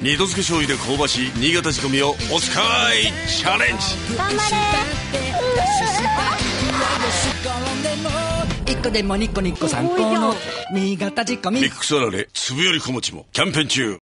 二度漬け醤油で香ばしい新潟仕込みをお使いチャレンジ。 頑張れ。 1個でも2個2個3個の新潟仕込み。 ミックスあられ粒より小餅もキャンペーン中。